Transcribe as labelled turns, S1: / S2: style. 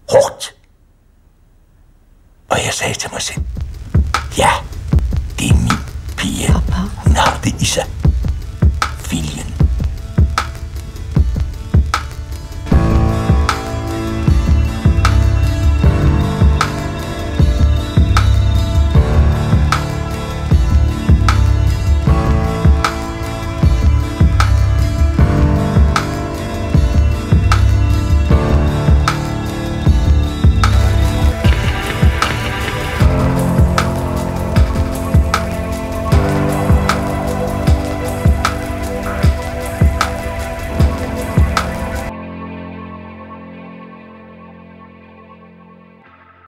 S1: hårdt. Og jeg sagde til mig selv, ja, det er min pige.
S2: Papa.
S1: Hun har det i sig. Viljen.